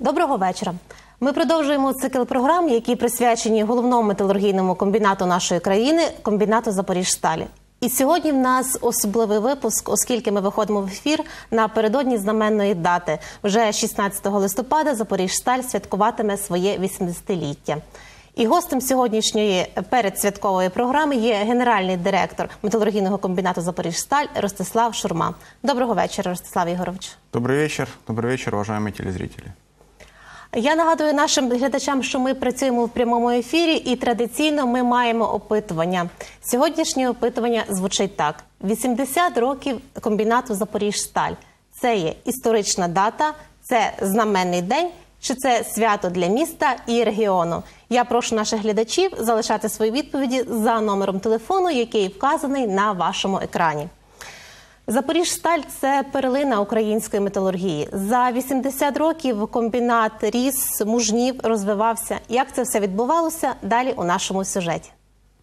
Доброго вечора. Ми продовжуємо цикл програм, які присвячені головному металургійному комбінату нашої країни – комбінату «Запоріжсталі». І сьогодні в нас особливий випуск, оскільки ми виходимо в ефір напередодні знаменної дати. Вже 16 листопада «Запоріжсталь» святкуватиме своє 80-ліття. І гостем сьогоднішньої передсвяткової програми є генеральний директор металургійного комбінату «Запоріжсталь» Ростислав Шурма. Доброго вечора, Ростислав Ігорович. Добрий вечір, уважаемые телезрители. Я нагадую нашим глядачам, що ми працюємо в прямому ефірі і традиційно ми маємо опитування. Сьогоднішнє опитування звучить так. 80 років комбінату «Запоріжсталь». Це є історична дата, це знаменний день, чи це свято для міста і регіону? Я прошу наших глядачів залишати свої відповіді за номером телефону, який вказаний на вашому екрані. «Запоріжсталь» – це перлина української металургії. За 80 років комбінат ріс, мужнів, розвивався. Як це все відбувалося? Далі у нашому сюжеті.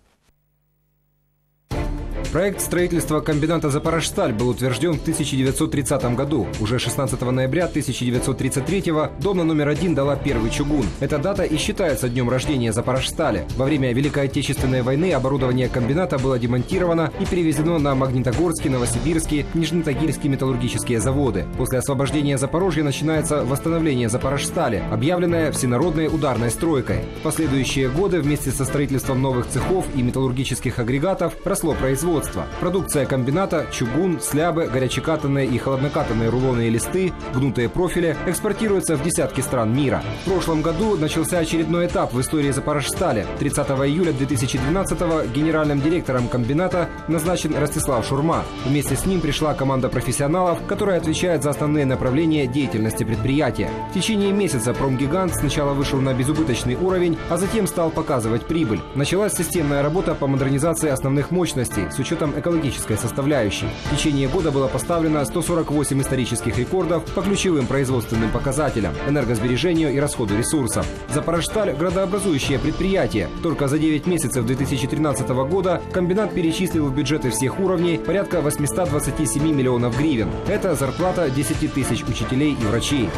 Проект строительства комбината «Запорожсталь» был утвержден в 1930 году. Уже 16 ноября 1933-го дом номер 1 дала первый чугун. Эта дата и считается днем рождения «Запорожстали». Во время Великой Отечественной войны оборудование комбината было демонтировано и перевезено на Магнитогорский, Новосибирский, Нижнетагильский металлургические заводы. После освобождения Запорожья начинается восстановление «Запорожстали», объявленное всенародной ударной стройкой. В последующие годы вместе со строительством новых цехов и металлургических агрегатов росло производство. Продукция комбината – чугун, слябы, горячекатанные и холоднокатанные рулонные листы, гнутые профили – экспортируются в десятки стран мира. В прошлом году начался очередной этап в истории «Запорожстали». 30 июля 2012-го генеральным директором комбината назначен Ростислав Шурма. Вместе с ним пришла команда профессионалов, которая отвечает за основные направления деятельности предприятия. В течение месяца промгигант сначала вышел на безубыточный уровень, а затем стал показывать прибыль. Началась системная работа по модернизации основных мощностей с учетом экологической составляющей. В течение года было поставлено 148 исторических рекордов по ключевым производственным показателям – энергосбережению и расходу ресурсов. «Запорожсталь» – градообразующее предприятие. Только за 9 месяцев 2013 года комбинат перечислил в бюджеты всех уровней порядка 827 миллионов гривен. Это зарплата 10 тысяч учителей и врачей.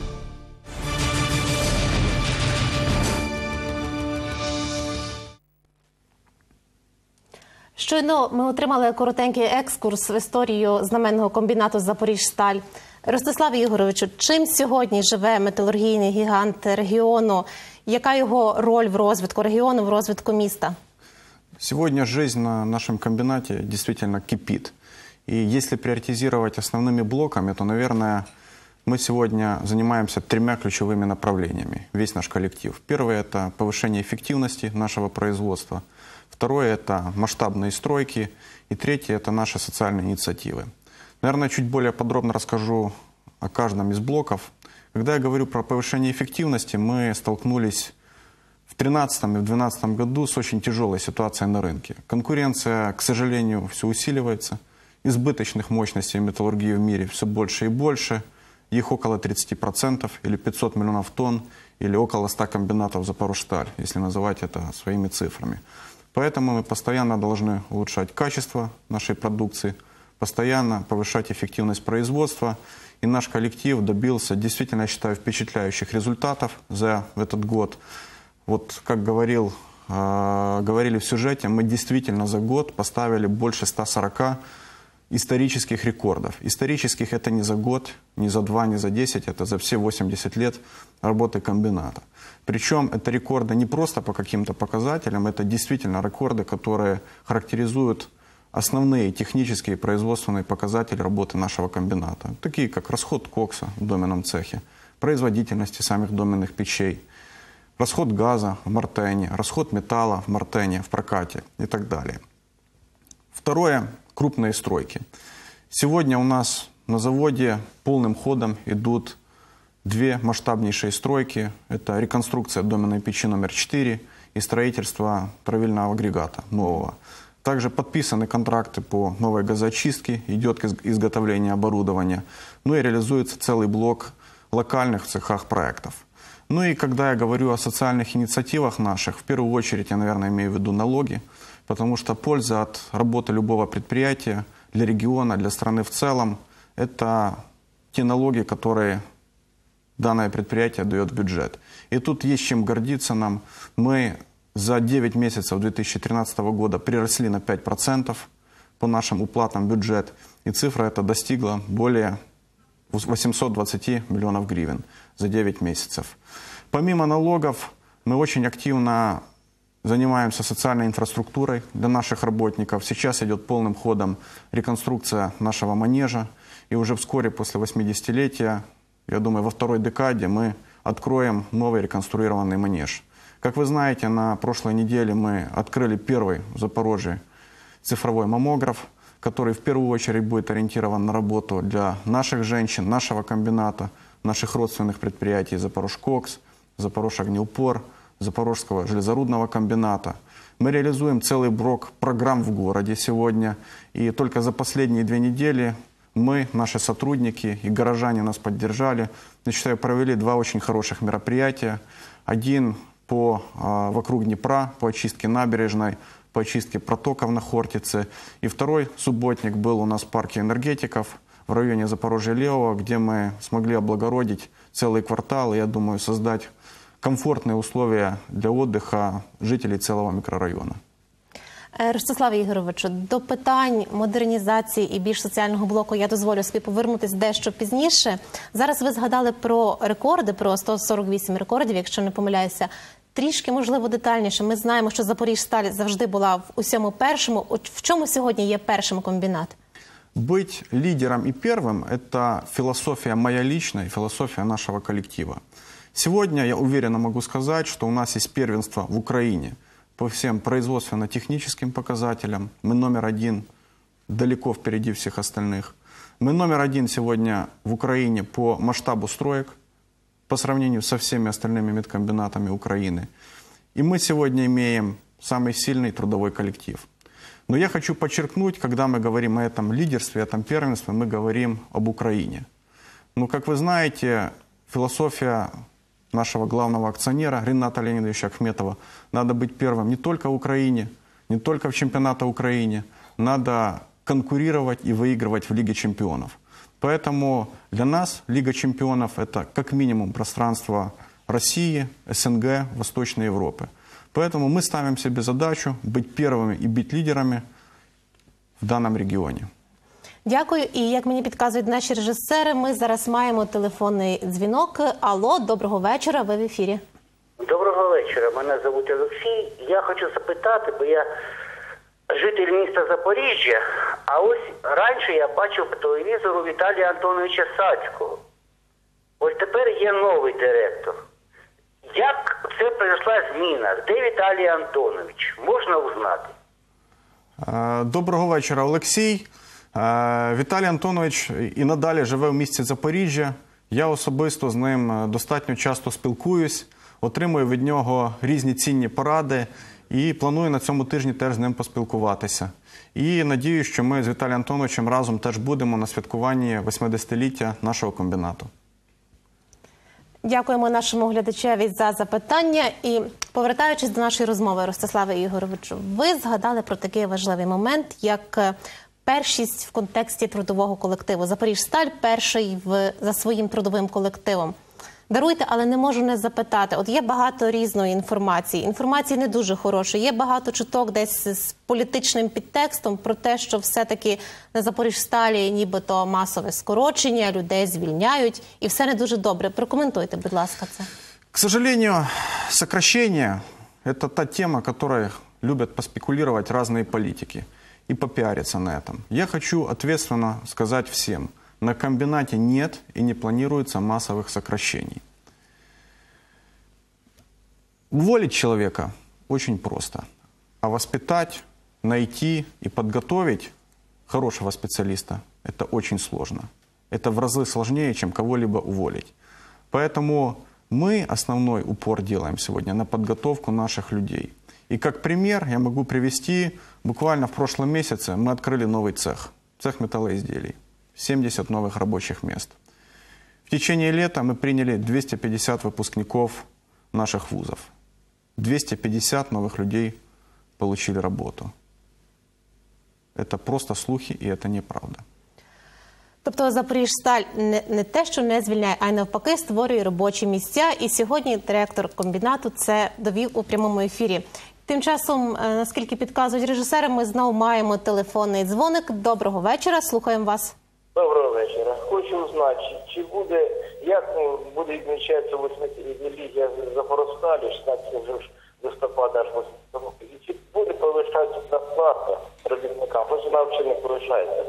Щойно ми отримали коротенький екскурс в історію знаменного комбінату «Запоріжсталь». Ростиславе Ігоровичу, чим сьогодні живе металургійний гігант регіону? Яка його роль в розвитку регіону, в розвитку міста? Сегодня жизнь на нашем комбинате действительно кипит. И если приоритизировать основными блоками, то, наверное, мы сегодня занимаемся 3 ключевыми направлениями, весь наш коллектив. Первое – это повышение эффективности нашего производства. Второе – это масштабные стройки. И третье – это наши социальные инициативы. Наверное, чуть более подробно расскажу о каждом из блоков. Когда я говорю про повышение эффективности, мы столкнулись в 2013 и в 2012 году с очень тяжелой ситуацией на рынке. Конкуренция, к сожалению, все усиливается. Избыточных мощностей металлургии в мире все больше и больше. Их около 30%, или 500 миллионов тонн, или около 100 комбинатов «Запорожсталь», если называть это своими цифрами. Поэтому мы постоянно должны улучшать качество нашей продукции, постоянно повышать эффективность производства. И наш коллектив добился, действительно, я считаю, впечатляющих результатов за этот год. Вот, как говорили в сюжете, мы действительно за год поставили больше 140 исторических рекордов. Исторических это не за год, не за 2, не за 10, это за все 80 лет работы комбината. Причем это рекорды не просто по каким-то показателям, это действительно рекорды, которые характеризуют основные технические и производственные показатели работы нашего комбината. Такие как расход кокса в доменном цехе, производительности самих доменных печей, расход газа в Мартене, расход металла в Мартене, в прокате и так далее. Второе – крупные стройки. Сегодня у нас на заводе полным ходом идут 2 масштабнейшие стройки. Это реконструкция доменной печи номер 4 и строительство травильного агрегата нового. Также подписаны контракты по новой газоочистке, идет изготовление оборудования. Ну и реализуется целый блок локальных в цехах проектов. Ну и когда я говорю о социальных инициативах наших, в первую очередь я, наверное, имею в виду налоги, потому что польза от работы любого предприятия для региона, для страны в целом, это те налоги, которые данное предприятие дает в бюджет. И тут есть чем гордиться нам. Мы за 9 месяцев 2013 года приросли на 5% по нашим уплатам в бюджет. И цифра эта достигла более 820 миллионов гривен за 9 месяцев. Помимо налогов, мы очень активно занимаемся социальной инфраструктурой для наших работников. Сейчас идет полным ходом реконструкция нашего манежа. И уже вскоре, после 80-летия, я думаю, во второй декаде мы откроем новый реконструированный манеж. Как вы знаете, на прошлой неделе мы открыли первый в Запорожье цифровой маммограф, который в первую очередь будет ориентирован на работу для наших женщин, нашего комбината, наших родственных предприятий Запорожкокс, Запорожагнеупор, Запорожского железорудного комбината. Мы реализуем целый блок программ в городе сегодня. И только за последние 2 недели мы, наши сотрудники и горожане нас поддержали. Я считаю, провели 2 очень хороших мероприятия. Один вокруг Днепра, по очистке набережной, по очистке протоков на Хортице. И второй субботник был у нас в парке энергетиков в районе Запорожья-Левого, где мы смогли облагородить целый квартал и, я думаю, создать комфортные условия для отдыха жителей целого микрорайона. Ростиславе Ігоровичу, до питань модернізації і більш соціального блоку я дозволю собі повернутися дещо пізніше. Зараз ви згадали про рекорди, про 148 рекордів, якщо не помиляюся. Трішки, можливо, детальніше. Ми знаємо, що Запоріжсталь завжди була в усьому першому. В чому сьогодні є першим комбінат? Быть лидером и первым – это философия моя личная, философия нашего коллектива. Сегодня я уверенно могу сказать, что у нас есть первенство в Украине по всем производственно-техническим показателям. Мы номер 1, далеко впереди всех остальных. Мы номер 1 сегодня в Украине по масштабу строек, по сравнению со всеми остальными медкомбинатами Украины. И мы сегодня имеем самый сильный трудовой коллектив. Но я хочу подчеркнуть, когда мы говорим о этом лидерстве, о этом первенстве, мы говорим об Украине. Но, как вы знаете, философия нашего главного акционера Рената Леонидовича Ахметова: надо быть первым не только в Украине, не только в чемпионате Украины, надо конкурировать и выигрывать в Лиге чемпионов. Поэтому для нас Лига чемпионов – это как минимум пространство России, СНГ, Восточной Европы. Поэтому мы ставим себе задачу быть первыми и быть лидерами в данном регионе. Дякую. І як мені підказують наші режисери, ми зараз маємо телефонний дзвінок. Алло, доброго вечора, ви в ефірі. Доброго вечора, мене звуть Олексій. Я хочу запитати, бо я житель міста Запоріжжя, а ось раніше я бачив по телевізору Віталія Антоновича Сацького. Ось тепер є новий директор. Як це пройшла зміна? Де Віталій Антонович? Можна узнати? Доброго вечора, Олексій. Віталій Антонович і надалі живе в місті Запоріжжя. Я особисто з ним достатньо часто спілкуюсь, отримую від нього різні цінні поради і планую на цьому тижні теж з ним поспілкуватися. І надіюсь, що ми з Віталієм Антоновичем разом теж будемо на святкуванні 80-ліття нашого комбінату. Дякуємо нашому глядачеві за запитання. І повертаючись до нашої розмови, Ростиславе Ігоровичу, ви згадали про такий важливий момент, як першість в контексті трудового колективу. Запоріжсталь перший за своїм трудовим колективом. Даруйте, але не можу не запитати. От є багато різної інформації. Інформації не дуже хорошої. Є багато чуток десь з політичним підтекстом про те, що все-таки на Запоріжсталі нібито масове скорочення, людей звільняють. І все не дуже добре. Прокоментуйте, будь ласка, це. К сожалению, сокращение – это та тема, которой любят поспекулировать разные политики и попиариться на этом. Я хочу ответственно сказать всем: на комбинате нет и не планируется массовых сокращений. Уволить человека очень просто, а воспитать, найти и подготовить хорошего специалиста – это очень сложно. Это в разы сложнее, чем кого-либо уволить. Поэтому мы основной упор делаем сегодня на подготовку наших людей. И как пример я могу привести, буквально в прошлом месяце мы открыли новый цех металлоизделий. 70 новых рабочих мест. В течение лета мы приняли 250 выпускников наших вузов. 250 новых людей получили работу. Это просто слухи, и это неправда. Тобто Запоріжсталь не те, що не звільняє, а й навпаки створює робочі місця. І сьогодні директор комбінату це довів у прямому ефірі. Тим часом, наскільки підказують режисери, ми знову маємо телефонний дзвоник. Доброго вечора, слухаємо вас. Доброго вечора. Хочу узнати, чи буде, як буде відмічатися 8-ліття Запорожсталі, 16 листопада аж 8 років, і чи буде повищатися зарплата робітникам, хоч вона взагалі не повищається.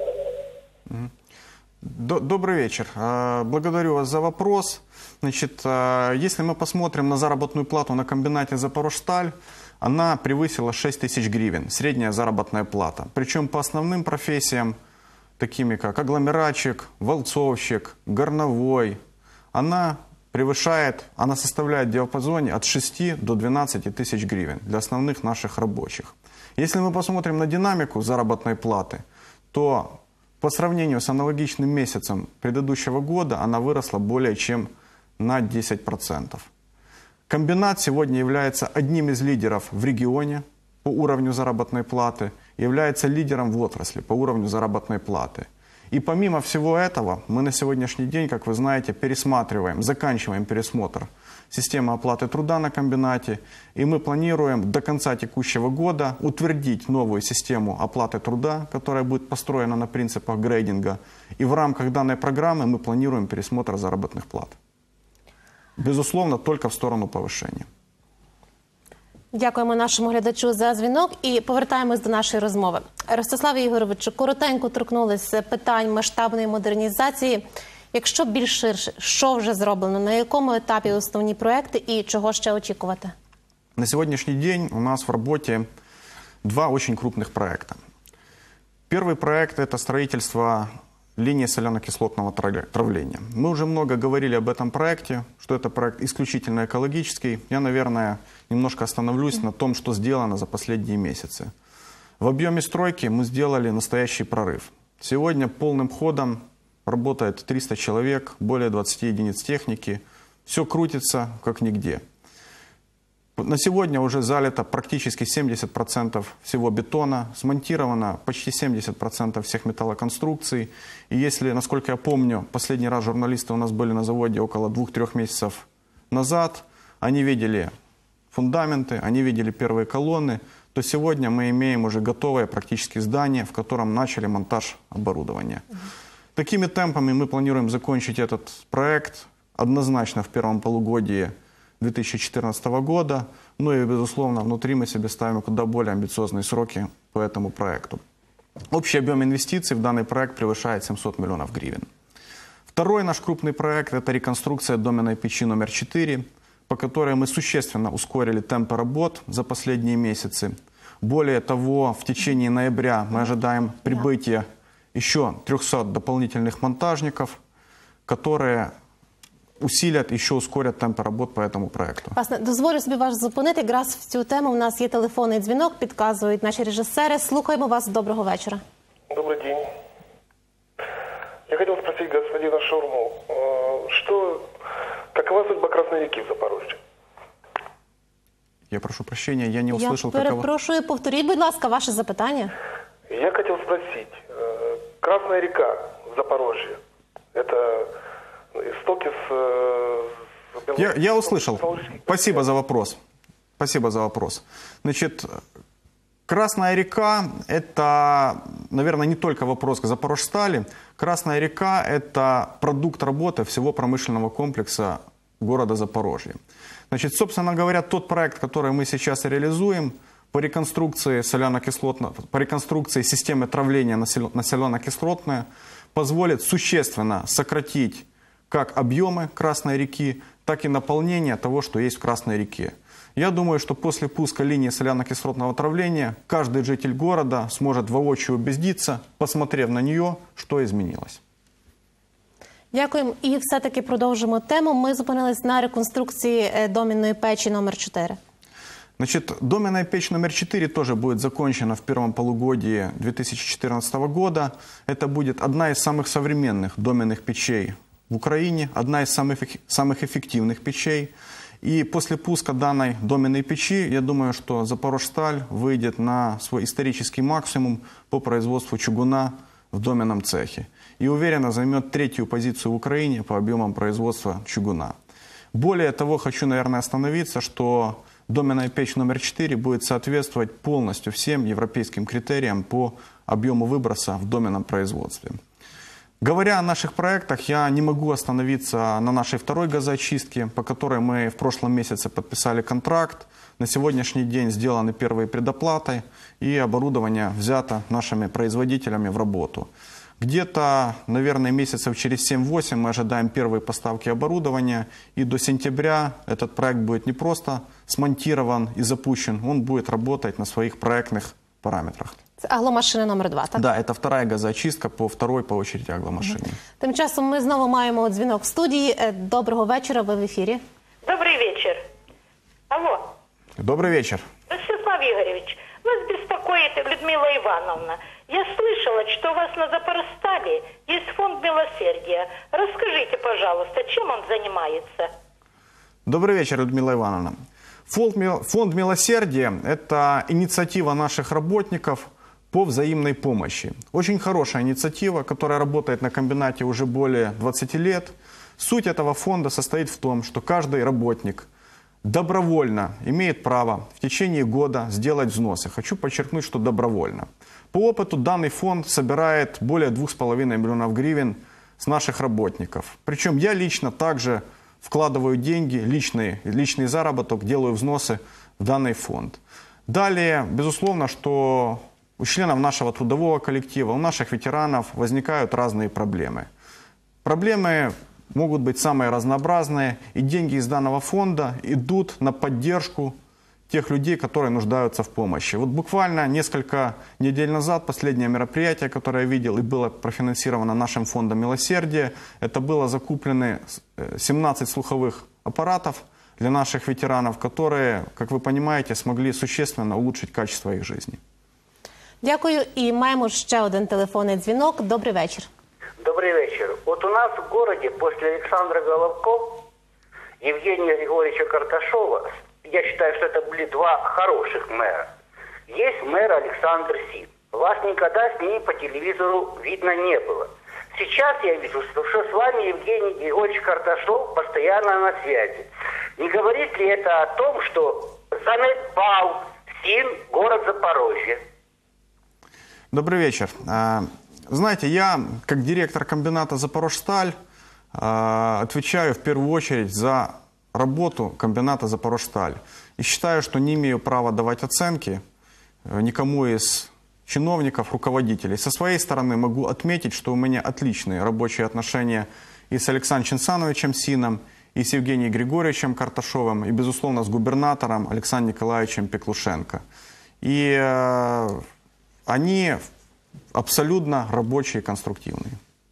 Добрый вечер. Благодарю вас за вопрос. Значит, если мы посмотрим на заработную плату на комбинате «Запорожсталь», она превысила 6 тысяч гривен, средняя заработная плата. Причем по основным профессиям, такими как агломератчик, валцовщик, горновой, она составляет в диапазоне от 6 до 12 тысяч гривен для основных наших рабочих. Если мы посмотрим на динамику заработной платы, то по сравнению с аналогичным месяцем предыдущего года она выросла более чем на 10%. Комбинат сегодня является одним из лидеров в регионе по уровню заработной платы, является лидером в отрасли по уровню заработной платы. И помимо всего этого, мы на сегодняшний день, как вы знаете, заканчиваем пересмотр системы оплаты труда на комбинате, и мы планируем до конца текущего года утвердить новую систему оплаты труда, которая будет построена на принципах грейдинга, и в рамках данной программы мы планируем пересмотр заработных плат. Безусловно, только в сторону повышения. Дякуємо нашому глядачу за дзвінок і повертаємось до нашої розмови. Ростиславе Ігоровичу, коротенько торкнулися питань масштабної модернізації. Якщо більш ширше, що вже зроблено, на якому етапі основні проекти і чого ще очікувати? На сегодняшний день у нас в работе два очень крупных проекта. Первый проект – это строительство линии соляно-кислотного травления. Мы уже много говорили об этом проекте, что это проект исключительно экологический. Я, наверное, немножко остановлюсь на том, что сделано за последние месяцы. В объеме стройки мы сделали настоящий прорыв. Сегодня полным ходом работает 300 человек, более 20 единиц техники. Все крутится как нигде. На сегодня уже залито практически 70% всего бетона, смонтировано почти 70% всех металлоконструкций. И если, насколько я помню, последний раз журналисты у нас были на заводе около 2-3 месяцев назад, они видели фундаменты, они видели первые колонны, то сегодня мы имеем уже готовое практически здание, в котором начали монтаж оборудования. Такими темпами мы планируем закончить этот проект однозначно в первом полугодии 2014 года. Ну и, безусловно, внутри мы себе ставим куда более амбициозные сроки по этому проекту. Общий объем инвестиций в данный проект превышает 700 миллионов гривен. Второй наш крупный проект – это реконструкция доменной печи номер 4, по которой мы существенно ускорили темпы работ за последние месяцы. Более того, в течение ноября мы ожидаем прибытия еще 300 дополнительных монтажников, которые усилять і ще ускорять темпи робот по этому проекту. Власне, дозволю собі вас зупинити. Якраз в цю тему у нас є телефонний дзвінок, підказують наші режисери. Слухаємо вас. Доброго вечора. Добрый день. Я хотел спросить господина Шаурму, какова судьба Красной реки в Запорожье? Я прошу прощения, я не услышал, Я перепрошую, повторіть, будь ласка, ваше запитання. Я хотел спросить, Красная река в Запорожье, это истоки с... Я услышал. Спасибо за вопрос. Спасибо за вопрос. Значит, Красная река – это, наверное, не только вопрос к Запорожстали. Красная река – это продукт работы всего промышленного комплекса города Запорожье. Значит, собственно говоря, тот проект, который мы сейчас реализуем по реконструкции по реконструкции системы травления на соляно-кислотное, позволит существенно сократить как объемы Красной реки, так и наполнение того, что есть в Красной реке. Я думаю, что после пуска линии соляно-кислотного травления каждый житель города сможет воочию убедиться, посмотрев на нее, что изменилось. Дякуємо. І все-таки продовжимо тему. Ми зупинились на реконструкції доменної печи номер 4. Значит, доменная печь номер 4 тоже будет закончена в первом полугодии 2014 года. Это будет одна из самых современных доменных печей в Украине, одна из самых эффективных печей. И после пуска данной доменной печи, я думаю, что Запорожсталь выйдет на свой исторический максимум по производству чугуна в доменном цехе. и уверенно займет 3-ю позицию в Украине по объемам производства чугуна. Более того, хочу, наверное, остановиться, что доменная печь номер 4 будет соответствовать полностью всем европейским критериям по объему выброса в доменном производстве. Говоря о наших проектах, я не могу остановиться на нашей 2-й газоочистке, по которой мы в прошлом месяце подписали контракт. На сегодняшний день сделаны первые предоплаты, и оборудование взято нашими производителями в работу. Где-то, наверное, месяцев через 7-8 мы ожидаем первые поставки оборудования, и до сентября этот проект будет не просто смонтирован и запущен, он будет работать на своих проектных параметрах. Це агломашина номер 2, так? Да, это 2-я газоочистка по 2-й по очереди агломашине. Тим часом ми знову маємо дзвінок в студії. Доброго вечора, ви в ефірі. Добрый вечер. Алло, Добрый вечер. Ростислав Игоревич, вас беспокоит Людмила Ивановна. Я слышала, что у вас на Запорожстале есть фонд милосердия. Расскажите, пожалуйста, чем он занимается? Добрый вечер, Людмила Ивановна. Фонд милосердия – это инициатива наших работников по взаимной помощи. Очень хорошая инициатива, которая работает на комбинате уже более 20 лет. Суть этого фонда состоит в том, что каждый работник добровольно имеет право в течение года сделать взносы. Хочу подчеркнуть, что добровольно. По опыту данный фонд собирает более 2,5 миллионов гривен с наших работников. Причем я лично также вкладываю деньги, личный заработок, делаю взносы в данный фонд. Далее, безусловно, что у членов нашего трудового коллектива, у наших ветеранов возникают разные проблемы. Проблемы могут быть самые разнообразные, и деньги из данного фонда идут на поддержку тех людей, которые нуждаются в помощи. Вот буквально несколько недель назад последнее мероприятие, которое я видел и было профинансировано нашим фондом милосердия, это было закуплены 17 слуховых аппаратов для наших ветеранов, которые, как вы понимаете, смогли существенно улучшить качество их жизни. Дякую. І маємо ще один телефонний дзвінок. Добрий вечір. Добрый вечер. Вот у нас в городе после Александра Головко, Евгения Григорьевича Карташова, я считаю, что это были два хороших мэра. Есть мэр Александр Син. Вас никогда с ним по телевизору видно не было. Сейчас я вижу, что с вами Евгений Григорьевич Карташов постоянно на связи. Не говорит ли это о том, что занепал Син город Запорожье? Добрый вечер. Знаете, я, как директор комбината «Запорожсталь», отвечаю в первую очередь за работу комбината «Запорожсталь». И считаю, что не имею права давать оценки никому из чиновников, руководителей. Со своей стороны могу отметить, что у меня отличные рабочие отношения и с Александром Чинсановичем Сином, и с Евгением Григорьевичем Карташовым, и, безусловно, с губернатором Александром Николаевичем Пеклушенко. И они абсолютно робочі і конструктивні.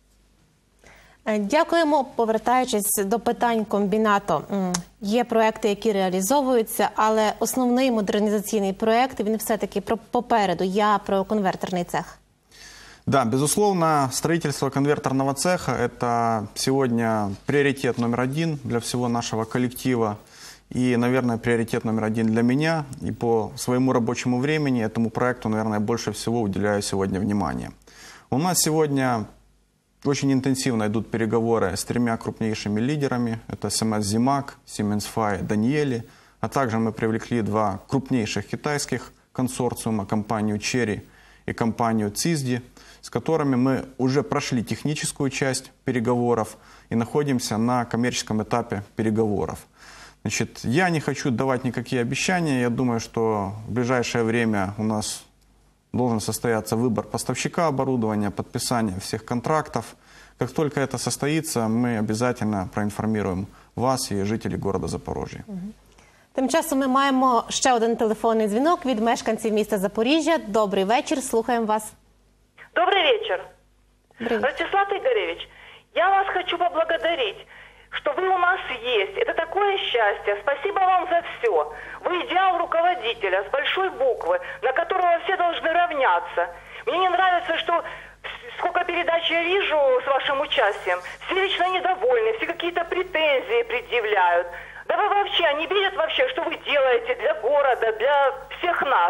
Дякуємо. Повертаючись до питань комбінату. Є проекти, які реалізовуються, але основний модернізаційний проект, він все-таки попереду. Я про конвертерний цех. Да, безусловно, строительство конвертерного цеха – это сегодня приоритет номер 1 для всего нашего коллектива. И, наверное, приоритет номер 1 для меня. И по своему рабочему времени этому проекту, наверное, больше всего уделяю сегодня внимание. У нас сегодня очень интенсивно идут переговоры с 3 крупнейшими лидерами. Это СМС «Зимак», Siemens Fai, Даниэли. А также мы привлекли 2 крупнейших китайских консорциума, компанию Cherry и компанию Цизди, с которыми мы уже прошли техническую часть переговоров и находимся на коммерческом этапе переговоров. Значит, я не хочу давать никакие обещания. Я думаю, что в ближайшее время у нас должен состояться выбор поставщика оборудования, подписание всех контрактов. Как только это состоится, мы обязательно проинформируем вас и жителей города Запорожья. Тим часом ми маємо ще один телефонний дзвінок від мешканців міста Запоріжжя. Добрий вечір, слухаємо вас. Добрый вечер. Привет. Ростислав Игоревич, я вас хочу поблагодарить, что вы у нас есть. Это такое счастье. Спасибо вам за все. Вы идеал руководителя с большой буквы, на которого все должны равняться. Мне не нравится, что сколько передач я вижу с вашим участием, все вечно недовольны, все какие-то претензии предъявляют. Да вы вообще, они видят вообще, что вы делаете для города, для всех нас.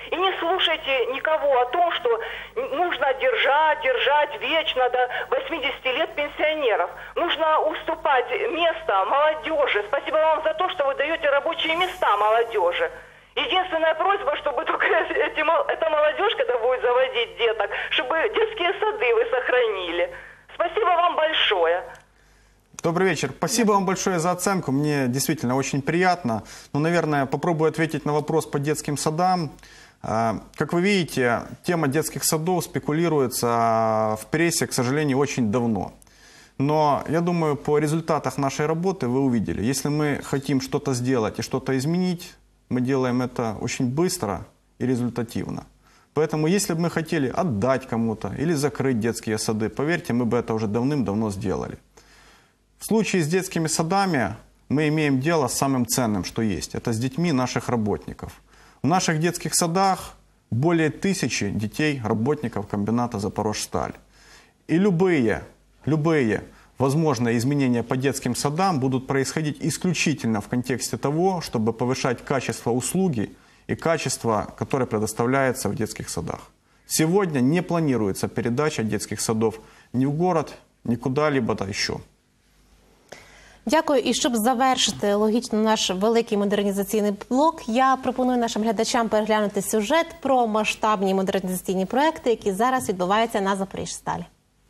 И не слушайте никого о том, что нужно держать вечно до 80 лет пенсионеров. Нужно уступать место молодежи. Спасибо вам за то, что вы даете рабочие места молодежи. Единственная просьба, чтобы только эта молодежь, когда будет заводить деток, чтобы детские сады вы сохранили. Спасибо вам большое. Добрый вечер. Спасибо вам большое за оценку. Мне действительно очень приятно. Но, наверное, попробую ответить на вопрос по детским садам. Как вы видите, тема детских садов спекулируется в прессе, к сожалению, очень давно. Но я думаю, по результатах нашей работы вы увидели, если мы хотим что-то сделать и что-то изменить, мы делаем это очень быстро и результативно. Поэтому, если бы мы хотели отдать кому-то или закрыть детские сады, поверьте, мы бы это уже давным-давно сделали. В случае с детскими садами мы имеем дело с самым ценным, что есть. Это с детьми наших работников. В наших детских садах более 1000 детей, работников комбината «Запорожсталь». И любые возможные изменения по детским садам будут происходить исключительно в контексте того, чтобы повышать качество услуги и качество, которое предоставляется в детских садах. Сегодня не планируется передача детских садов ни в город, ни куда-либо еще. Дякую. І щоб завершити логічно наш великий модернізаційний блок, я пропоную нашим глядачам переглянути сюжет про масштабні модернізаційні проекти, які зараз відбуваються на Запоріжсталі.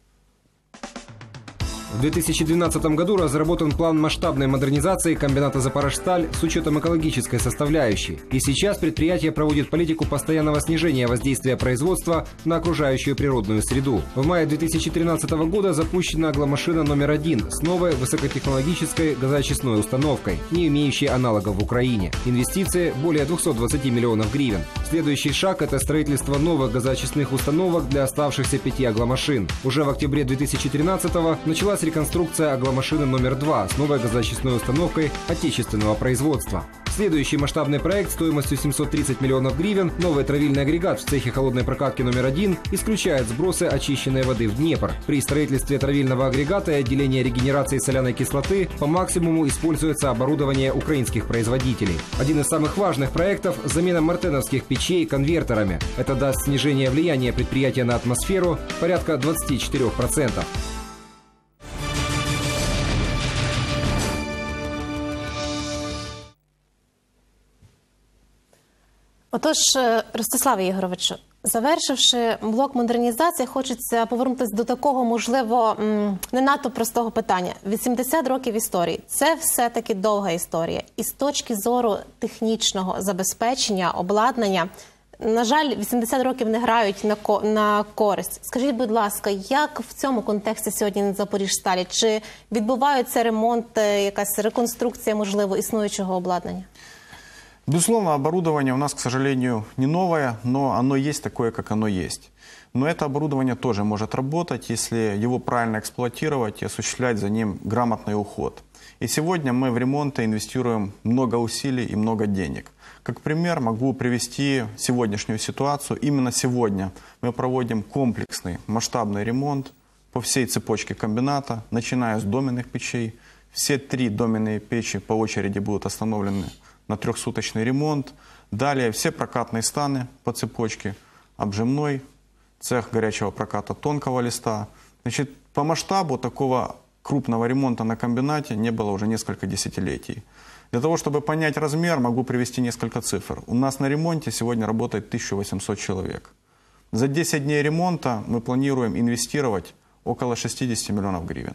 В 2012 году разработан план масштабной модернизации комбината «Запорожсталь» с учетом экологической составляющей. И сейчас предприятие проводит политику постоянного снижения воздействия производства на окружающую природную среду. В мае 2013 года запущена агломашина номер 1 с новой высокотехнологической газоочистной установкой, не имеющей аналогов в Украине. Инвестиции более 220 миллионов гривен. Следующий шаг – это строительство новых газоочистных установок для оставшихся 5 агломашин. Уже в октябре 2013-го началась реконструкция агломашины номер 2 с новой газоочистной установкой отечественного производства. Следующий масштабный проект стоимостью 730 миллионов гривен, новый травильный агрегат в цехе холодной прокатки номер 1, исключает сбросы очищенной воды в Днепр. При строительстве травильного агрегата и отделения регенерации соляной кислоты по максимуму используется оборудование украинских производителей. Один из самых важных проектов – замена мартеновских печей конвертерами. Это даст снижение влияния предприятия на атмосферу порядка 24%. Отож, Ростиславе Ігоровичу, завершивши блок модернізації, хочеться повернутися до такого, можливо, не надто простого питання. 80 років історії – це все-таки довга історія. І з точки зору технічного забезпечення, обладнання, на жаль, 80 років не грають на користь. Скажіть, будь ласка, як в цьому контексті сьогодні на Запоріжсталі? Чи відбуваються ремонт, якась реконструкція, можливо, існуючого обладнання? Безусловно, оборудование у нас, к сожалению, не новое, но оно есть такое, как оно есть. Но это оборудование тоже может работать, если его правильно эксплуатировать и осуществлять за ним грамотный уход. И сегодня мы в ремонты инвестируем много усилий и много денег. Как пример могу привести сегодняшнюю ситуацию. Именно сегодня мы проводим комплексный масштабный ремонт по всей цепочке комбината, начиная с доменных печей. Все 3 доменные печи по очереди будут остановлены на 3-суточный ремонт. Далее все прокатные станы по цепочке, обжимной, цех горячего проката тонкого листа. Значит, по масштабу такого крупного ремонта на комбинате не было уже несколько десятилетий. Для того, чтобы понять размер, могу привести несколько цифр. У нас на ремонте сегодня работает 1800 человек. За 10 дней ремонта мы планируем инвестировать около 60 миллионов гривен.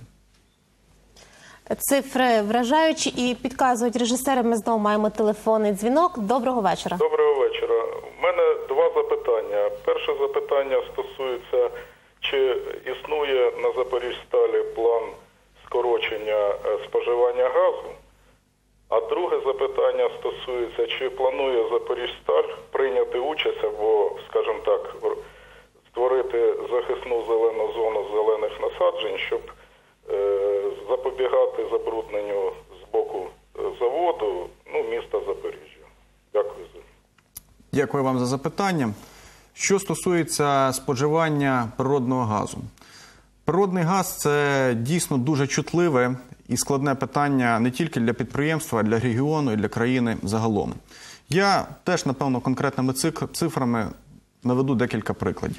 Цифри вражаючі і підказують режисери. Ми знову маємо телефонний дзвінок. Доброго вечора. Доброго вечора. У мене 2 запитання. Перше запитання стосується, чи існує на Запоріжсталі план скорочення споживання газу. А друге запитання стосується, чи планує Запоріжсталь прийняти участь або, скажімо так, створити захисну зелену зону зелених насаджень, щоб запобігати забрудненню з боку заводу, міста Запоріжжя. Дякую. Дякую вам за запитання. Що стосується споживання природного газу. Природний газ – це дійсно дуже чутливе і складне питання не тільки для підприємства, а й для регіону і для країни загалом. Я теж, напевно, конкретними цифрами наведу декілька прикладів.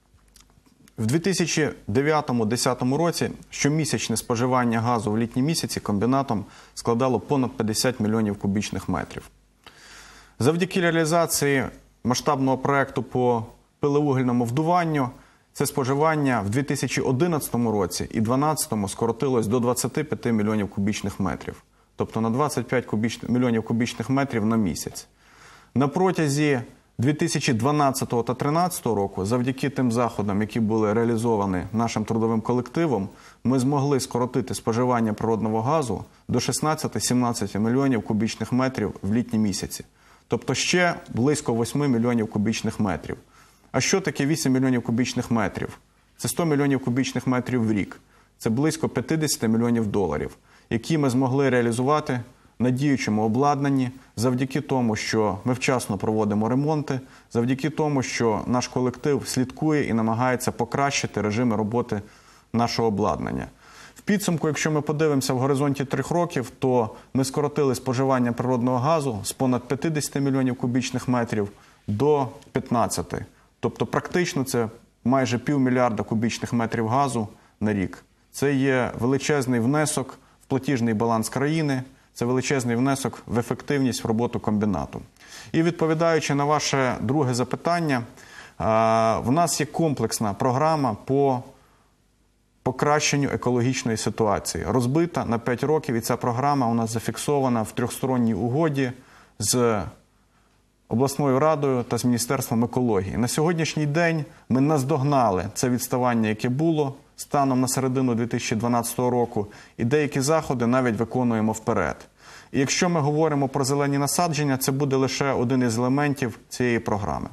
В 2009-2010 році щомісячне споживання газу в літні місяці комбінатом складало понад 50 мільйонів кубічних метрів. Завдяки реалізації масштабного проєкту по пиловугільному вдуванню це споживання в 2011 році і 2012 скоротилось до 25 мільйонів кубічних метрів. Тобто на 25 мільйонів кубічних метрів на місяць. На протязі 2012 та 2013 року, завдяки тим заходам, які були реалізовані нашим трудовим колективом, ми змогли скоротити споживання природного газу до 16-17 мільйонів кубічних метрів в літні місяці. Тобто ще близько 8 мільйонів кубічних метрів. А що таке 8 мільйонів кубічних метрів? Це 100 мільйонів кубічних метрів в рік. Це близько 50 мільйонів доларів, які ми змогли реалізувати на діючому обладнанні завдяки тому, що ми вчасно проводимо ремонти, завдяки тому, що наш колектив слідкує і намагається покращити режими роботи нашого обладнання. В підсумку, якщо ми подивимося в горизонті 3 років, то ми скоротили споживання природного газу з понад 50 мільйонів кубічних метрів до 15. Тобто практично це майже півмільярда кубічних метрів газу на рік. Це є величезний внесок в платіжний баланс країни, це величезний внесок в ефективність в роботу комбінату. І відповідаючи на ваше друге запитання, в нас є комплексна програма по покращенню екологічної ситуації. Розбита на 5 років, і ця програма у нас зафіксована в трьохсторонній угоді з обласною радою та з Міністерством екології. На сьогоднішній день ми наздогнали це відставання, яке було станом на середину 2012 року, і деякі заходи навіть виконуємо вперед. І якщо ми говоримо про зелені насадження, це буде лише один із елементів цієї програми.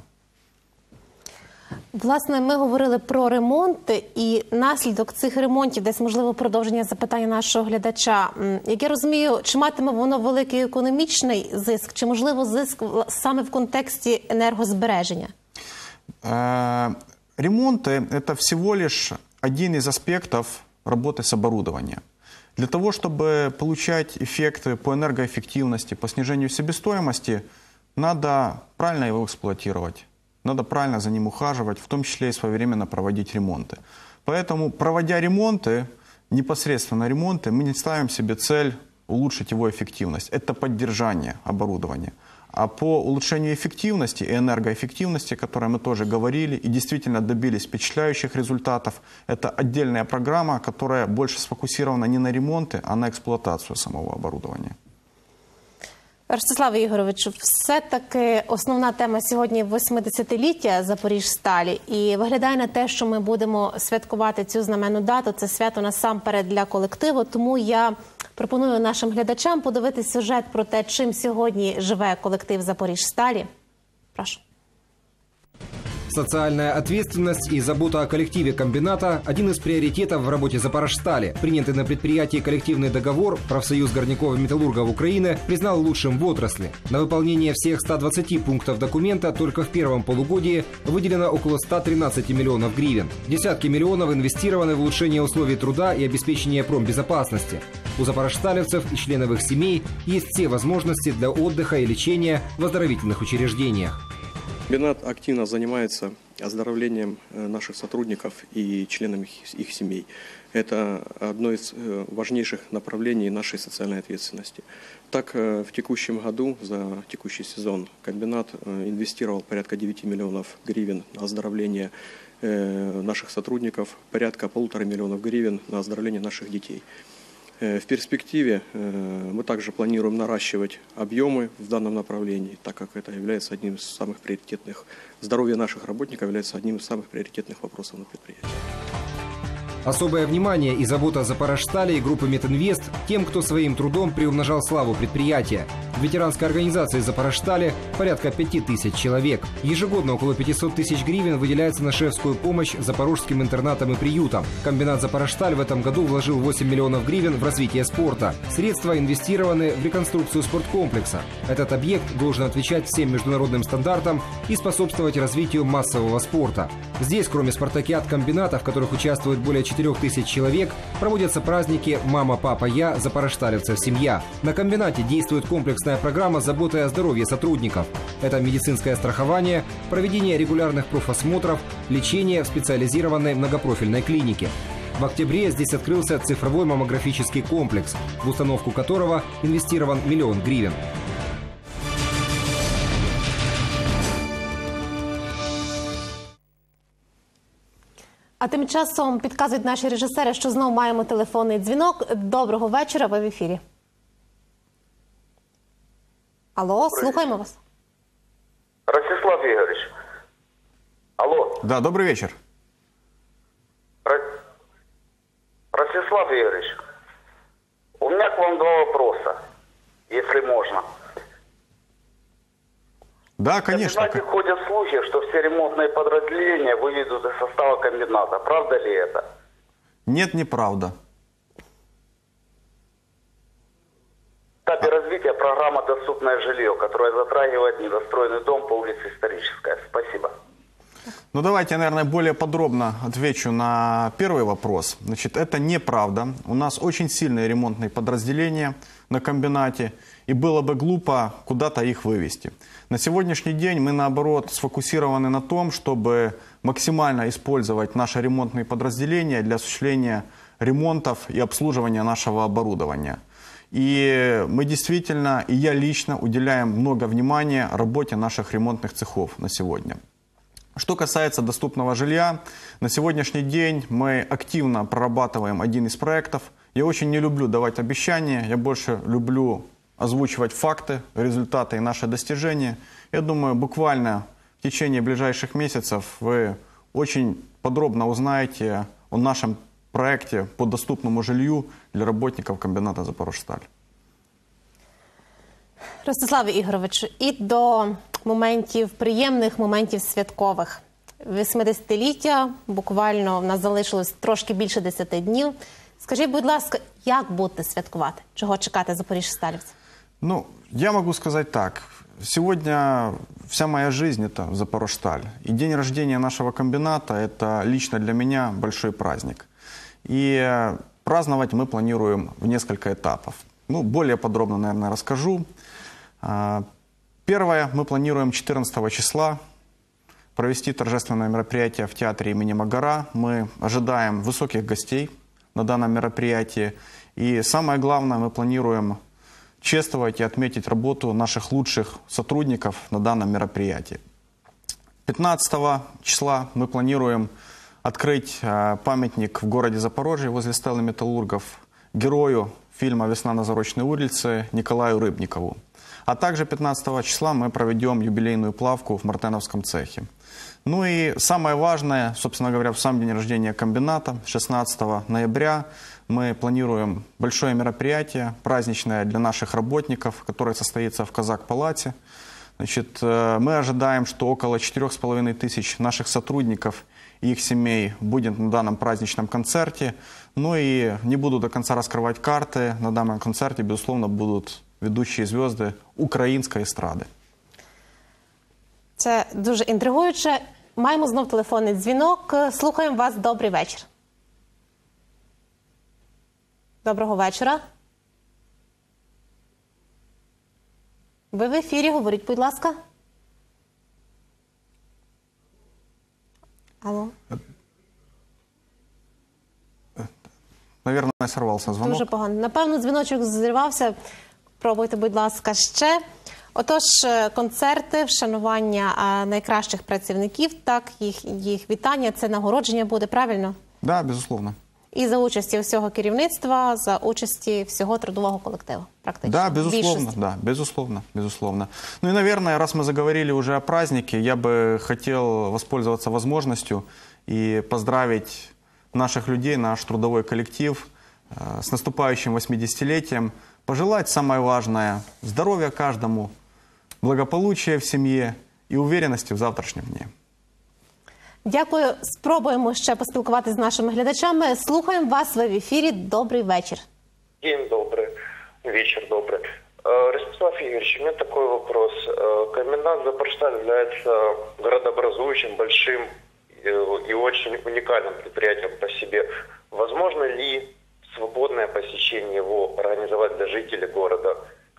Власне, ми говорили про ремонти і наслідок цих ремонтів, десь, можливо, продовження запитання нашого глядача. Як я розумію, чи матиме воно великий економічний зиск, чи, можливо, зиск саме в контексті енергозбереження? Ремонты – это всего лишь один из аспектов работы с оборудованием. Для того, чтобы получать эффекты по энергоэффективности, по снижению себестоимости, надо правильно его эксплуатировать, надо правильно за ним ухаживать, в том числе и своевременно проводить ремонты. Поэтому, проводя ремонты, непосредственно ремонты, мы не ставим себе цель улучшить его эффективность. Это поддержание оборудования. А по улучшению эффективности и энергоэффективности, о которой мы тоже говорили и действительно добились впечатляющих результатов, это отдельная программа, которая больше сфокусирована не на ремонты, а на эксплуатацию самого оборудования. Ростиславе Ігоровичу, все-таки основна тема сьогодні – 80-ліття Запоріжсталі. І виглядає на те, що ми будемо святкувати цю знаменну дату. Це свято насамперед для колективу. Тому я пропоную нашим глядачам подивитися сюжет про те, чим сьогодні живе колектив Запоріжсталі. Прошу. Социальная ответственность и забота о коллективе комбината – один из приоритетов в работе Запорожстали. Принятый на предприятии коллективный договор профсоюз горняков и металлургов Украины признал лучшим в отрасли. На выполнение всех 120 пунктов документа только в первом полугодии выделено около 113 миллионов гривен. Десятки миллионов инвестированы в улучшение условий труда и обеспечение промбезопасности. У запорожсталевцев и членов их семей есть все возможности для отдыха и лечения в оздоровительных учреждениях. Комбинат активно занимается оздоровлением наших сотрудников и членов их семей. Это одно из важнейших направлений нашей социальной ответственности. Так, в текущем году, за текущий сезон, комбинат инвестировал порядка 9 миллионов гривен на оздоровление наших сотрудников, порядка 1,5 миллионов гривен на оздоровление наших детей. В перспективе мы также планируем наращивать объемы в данном направлении, так как это является одним из самых приоритетных, здоровье наших работников является одним из самых приоритетных вопросов на предприятии. Особое внимание и забота Запорожстали и группы Метинвест тем, кто своим трудом приумножал славу предприятия. В ветеранской организации Запорожстали порядка 5000 человек. Ежегодно около 500 тысяч гривен выделяется на шефскую помощь запорожским интернатам и приютам. Комбинат Запорожсталь в этом году вложил 8 миллионов гривен в развитие спорта. Средства инвестированы в реконструкцию спорткомплекса. Этот объект должен отвечать всем международным стандартам и способствовать развитию массового спорта. Здесь, кроме спартакиад комбината, в которых участвует более 4000 человек, проводятся праздники «Мама, папа, я, запорожсталевцев семья». На комбинате действует комплекс комплексная программа заботы о здоровье сотрудников. Это медицинское страхование, проведение регулярных профосмотров, лечение в специализированной многопрофильной клинике. В октябре здесь открылся цифровой маммографический комплекс, в установку которого инвестирован 1 000 000 гривен. А тим часом підказують наші режисери, що знову маємо телефонний дзвінок. Доброго вечора, ви в ефірі. Алло, слухаємо вас. Ростислав Игоревич. Алло. Да, добрый вечер. Ростислав Игоревич, у меня к вам 2 вопроса, если можно. Да, конечно. В комбинате ходят слухи, что все ремонтные подразделения выведут из состава комбината. Правда ли это? Нет, неправда. В этапе развития программа «Доступное жилье», которая затрагивает недостроенный дом по улице Историческая. Спасибо. Ну, давайте я, наверное, более подробно отвечу на первый вопрос. Значит, это неправда. У нас очень сильные ремонтные подразделения на комбинате, и было бы глупо куда-то их вывести. На сегодняшний день мы, наоборот, сфокусированы на том, чтобы максимально использовать наши ремонтные подразделения для осуществления ремонтов и обслуживания нашего оборудования. И мы действительно, и я лично, уделяем много внимания работе наших ремонтных цехов на сегодня. Что касается доступного жилья, на сегодняшний день мы активно прорабатываем один из проектов. Я очень не люблю давать обещания, я больше люблю озвучивать факты, результаты и наши достижения. Я думаю, буквально в течение ближайших месяцев вы очень подробно узнаете о нашем проекте по доступному жилью для работников комбината «Запорожсталь». Ростиславе Ігоровичу, і до моментів приємних, моментів святкових. 80-ліття, буквально в нас залишилось трошки більше 10 днів. Скажіть, будь ласка, як будете святкувати? Чого чекати запоріжсталівців? Ну, я могу сказать так. Сегодня вся моя жизнь – это Запорожсталь. И день рождения нашего комбината – это лично для меня большой праздник. И праздновать мы планируем в несколько этапов. Ну, более подробно, наверное, расскажу. Первое, мы планируем 14 числа провести торжественное мероприятие в театре имени Магара. Мы ожидаем высоких гостей на данном мероприятии. И самое главное, мы планируем чествовать и отметить работу наших лучших сотрудников на данном мероприятии. 15 числа мы планируем открыть памятник в городе Запорожье возле стелы металлургов герою фильма «Весна на Зарочной улице» Николаю Рыбникову. А также 15 числа мы проведем юбилейную плавку в Мартеновском цехе. Ну и самое важное, собственно говоря, в сам день рождения комбината, 16 ноября, мы планируем большое мероприятие, праздничное для наших работников, которое состоится в Казак-Палате. Значит, мы ожидаем, что около 4500 наших сотрудников и их семей будет на данном праздничном концерте. Ну и не буду до конца раскрывать карты. На данном концерте, безусловно, будут ведущие звезды української естради. Це дуже інтригуюче. Маємо знов телефонний дзвінок. Слухаємо вас. Добрий вечір. Доброго вечора. Ви в ефірі. Говоріть, будь ласка. Алло. Наверное, сорвался звонок. Дуже погано. Напевно, дзвіночок зірвався. Пробуйте, будь ласка, ще. Отож, концерти, вшанування найкращих працівників, так, їх вітання, це нагородження буде, правильно? Да, безусловно. І за участі всього керівництва, за участі всього трудового колективу, практично. Да, безусловно, Більшості. да, безусловно, безусловно. Ну и, наверное, раз мы заговорили уже о празднике, я бы хотел воспользоваться возможностью и поздравить наших людей, наш трудовой коллектив с наступающим 80-летием. Пожелать самое важное – здоровья каждому, благополучия в семье и уверенности в завтрашнем дне. Дякую. Спробуємо ще поспілкуватися з нашими глядачами. Слухаємо вас, ви в ефірі. Добрий вечір. День добрый, вечер добрый. Ростислав Игоревич, у меня такой вопрос. Комбинат Запорожсталь является городообразующим, большим и очень уникальным предприятием по себе. Возможно ли свободное посещение его организовать для жителей города,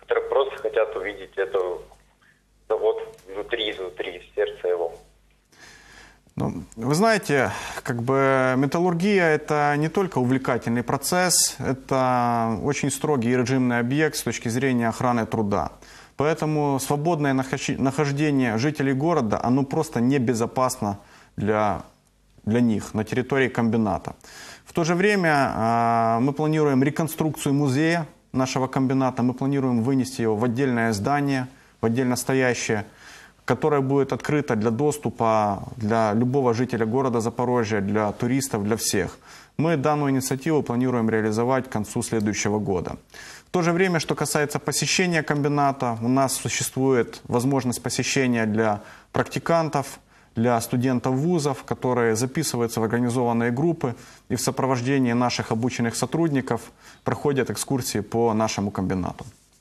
которые просто хотят увидеть это завод изнутри, в сердце его. Ну, вы знаете, как бы металлургия – это не только увлекательный процесс, это очень строгий режимный объект с точки зрения охраны труда. Поэтому свободное нахождение жителей города, оно просто небезопасно для них на территории комбината. В то же время мы планируем реконструкцию музея нашего комбината, мы планируем вынести его в отдельное здание, в отдельно стоящее, которое будет открыто для доступа для любого жителя города Запорожья, для туристов, для всех. Мы данную инициативу планируем реализовать к концу следующего года. В то же время, что касается посещения комбината, у нас существует возможность посещения для практикантов, для студентов вузов, которые записываются в организованные группы и в сопровождении наших обученных сотрудников проходят экскурсии по нашему комбинату.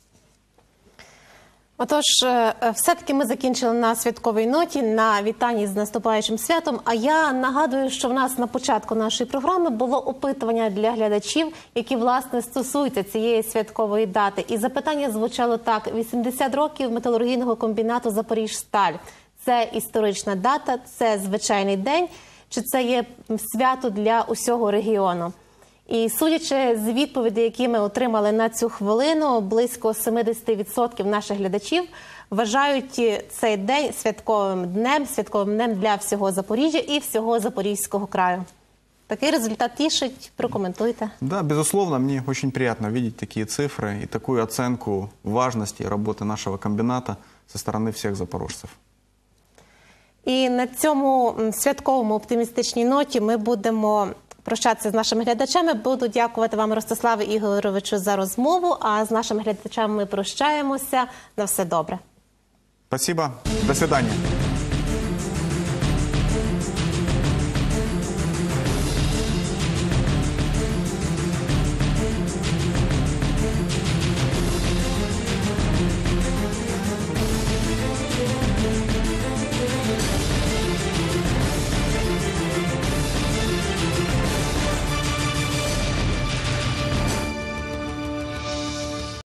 Отож, все-таки ми закінчили на святковій ноті, на вітанні з наступаючим святом. А я нагадую, що в нас на початку нашої програми було опитування для глядачів, які, власне, стосуються цієї святкової дати. І запитання звучало так: 80 років металургійного комбінату «Запоріжсталь». Це історична дата, це звичайний день, чи це є свято для усього регіону? І судячи з відповідей, які ми отримали на цю хвилину, близько 70% наших глядачів вважають цей день святковим днем для всього Запоріжжя і всього Запорізького краю. Такий результат тішить. Прокоментуйте. Да, безусловно, мне очень приятно видеть такие цифры и такую оценку важности работы нашего комбината со стороны всех запорожцев. І на цьому святковому оптимістичній ноті ми будемо прощатися з нашими глядачами. Буду дякувати вам, Ростиславе Ігоровичу, за розмову, а з нашими глядачами ми прощаємося. На все добре. Спасибо. До свидания.